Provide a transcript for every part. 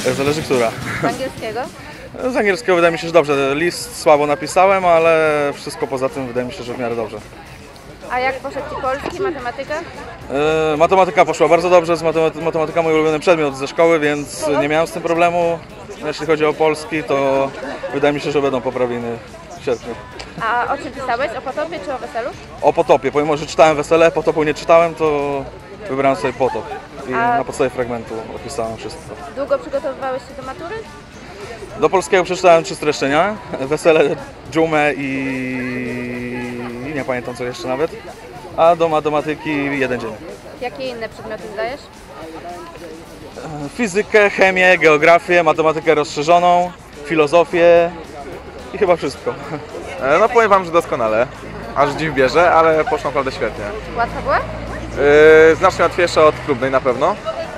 Zależy która. Z angielskiego? Z angielskiego wydaje mi się, że dobrze. List słabo napisałem, ale wszystko poza tym wydaje mi się, że w miarę dobrze. A jak poszedł Ci polski, matematyka? Matematyka poszła bardzo dobrze. Matematyka mój ulubiony przedmiot ze szkoły, więc nie miałem z tym problemu. Jeśli chodzi o polski, to wydaje mi się, że będą poprawiny w sierpniu. A o czym pisałeś? O potopie czy o weselu? O potopie. Pomimo, że czytałem Wesele, potopu nie czytałem, to wybrałem sobie potop. I na podstawie fragmentu opisałem wszystko. Długo przygotowywałeś się do matury? Do polskiego przeczytałem 3 streszczenia. Wesele, dżumę i nie pamiętam co jeszcze nawet. A do matematyki 1 dzień. Jakie inne przedmioty zdajesz? Fizykę, chemię, geografię, matematykę rozszerzoną, filozofię i chyba wszystko. No powiem Wam, że doskonale. Aż dziw bierze, ale poszło naprawdę świetnie. Łatwa była? Znacznie łatwiejsza od próbnej na pewno.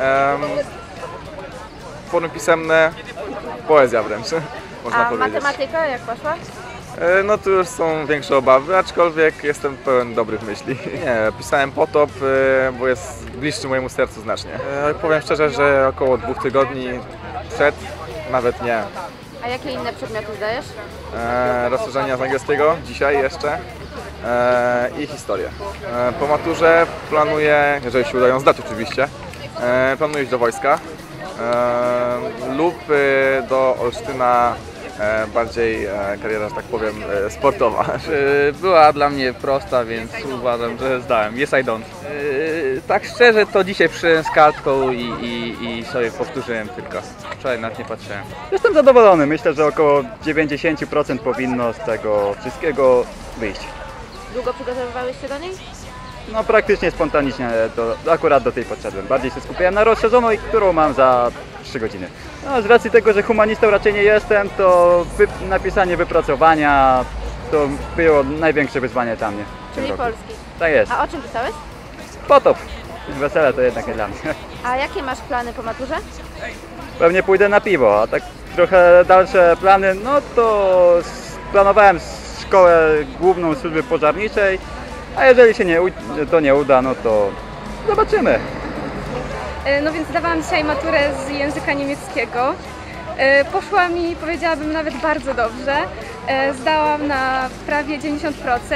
Formy pisemne, poezja wręcz, można A powiedzieć. matematyka jak poszła? No tu już są większe obawy, aczkolwiek jestem pełen dobrych myśli. Nie, pisałem potop, bo jest bliższy mojemu sercu znacznie. Powiem szczerze, że około 2 tygodni przed, nawet nie. A jakie inne przedmioty zdajesz? Rozszerzenia z angielskiego dzisiaj jeszcze i historię. Po maturze planuję, jeżeli się uda ją zdać oczywiście, planuję iść do wojska lub do Olsztyna, bardziej kariera, że tak powiem, sportowa. Była dla mnie prosta, więc uważam, że zdałem. Yes, I don't. Tak szczerze, to dzisiaj przyszedłem z kartką i sobie powtórzyłem tylko. Wczoraj nawet nie patrzyłem. Jestem zadowolony. Myślę, że około 90% powinno z tego wszystkiego wyjść. Długo przygotowywałeś się do niej? No praktycznie spontanicznie, akurat do tej podszedłem. Bardziej się skupiłem na rozszerzonej, którą mam za 3 godziny. No, z racji tego, że humanistą raczej nie jestem, to napisanie wypracowania to było największe wyzwanie dla mnie. w tym Czyli roku. polski. Tak jest. A o czym pisałeś? Potop. Wesele to jednak nie dla mnie. A jakie masz plany po maturze? Pewnie pójdę na piwo, a tak trochę dalsze plany, no to planowałem szkołę główną służby pożarniczej, a jeżeli się nie uda, no to zobaczymy. No więc zdawałam dzisiaj maturę z języka niemieckiego. Poszła mi, powiedziałabym, nawet bardzo dobrze. Zdałam na prawie 90%.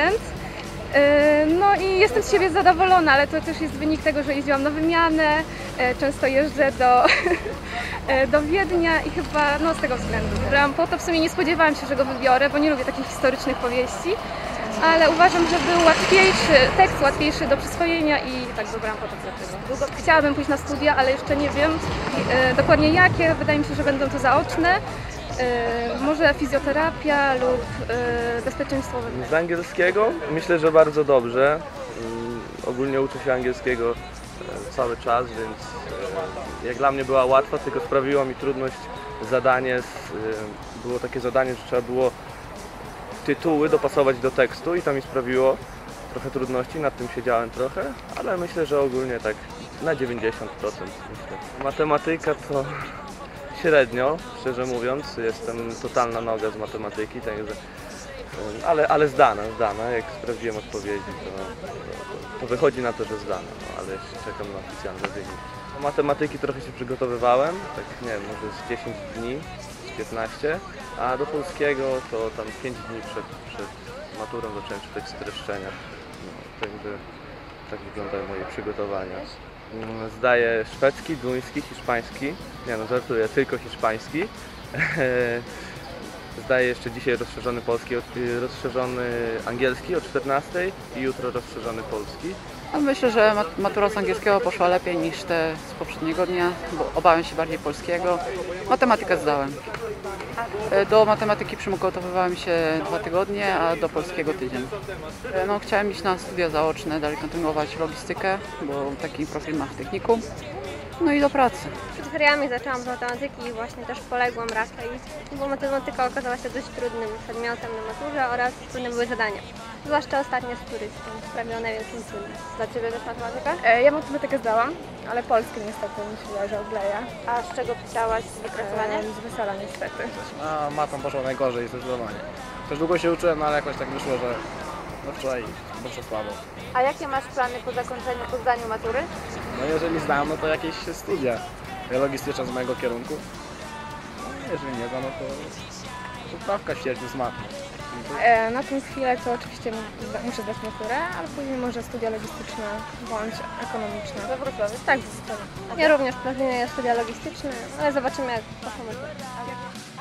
No i jestem z siebie zadowolona, ale to też jest wynik tego, że jeździłam na wymianę, często jeżdżę do Wiednia i chyba z tego względu wybrałam potop. W sumie nie spodziewałam się, że go wybiorę, bo nie lubię takich historycznych powieści, ale uważam, że był tekst łatwiejszy do przyswojenia i tak wybrałam potop dlatego. Chciałabym pójść na studia, ale jeszcze nie wiem dokładnie jakie. Wydaje mi się, że będą to zaoczne. Może fizjoterapia lub bezpieczeństwo wewnętrzne. Z angielskiego myślę, że bardzo dobrze. Ogólnie uczę się angielskiego cały czas, więc jak dla mnie była łatwa, tylko sprawiło mi trudność zadanie. Było takie zadanie, że trzeba było tytuły dopasować do tekstu i to mi sprawiło trochę trudności, nad tym siedziałem trochę, ale myślę, że ogólnie tak na 90% myślę. Matematyka to średnio, szczerze mówiąc, jestem totalna noga z matematyki, także, ale zdana, jak sprawdziłem odpowiedzi, to wychodzi na to, że zdana, ale jeszcze czekam na oficjalny wynik. Do matematyki trochę się przygotowywałem, tak nie wiem, może z 10 dni, z 15, a do polskiego to tam 5 dni przed maturą zacząłem czytać streszczenia, także tak wyglądają moje przygotowania. Zdaję szwedzki, duński, hiszpański. Nie no, żartuję, tylko hiszpański. Zdaję jeszcze dzisiaj rozszerzony polski, rozszerzony angielski o 14 i jutro rozszerzony polski. No myślę, że matura z angielskiego poszła lepiej niż te z poprzedniego dnia, bo obawiam się bardziej polskiego. Matematykę zdałem. Do matematyki przygotowywałem się 2 tygodnie, a do polskiego tydzień. No, chciałem iść na studia zaoczne, dalej kontynuować logistykę, bo taki profil mam w technikum. No i do pracy. Przed feriami zaczęłam z matematyki i właśnie też poległam raczej, bo matematyka okazała się dość trudnym przedmiotem na maturze oraz trudne były zadania. Zwłaszcza ostatnie z turystą sprawiło największym trudem. Dla Ciebie też matematyka? Ja matematykę zdałam, ale polski niestety mi się leży obleja. A z czego pisałaś wypracowanie? Z wesela niestety. A matą poszło najgorzej zdecydowanie. Też długo się uczyłem, ale jakoś tak wyszło, że wczoraj poszło słabo. A jakie masz plany po zdaniu matury? No jeżeli zdałem, no to jakieś studia logistyczne z mojego kierunku. Jeżeli nie da, no to poprawka w sierpniu z matmy. Na tę chwilę to oczywiście muszę zdać maturę, ale później może studia logistyczne bądź ekonomiczne. We Wrocławiu? Tak, w Wrocławiu. Ja również planuję studia logistyczne, ale zobaczymy jak poszło.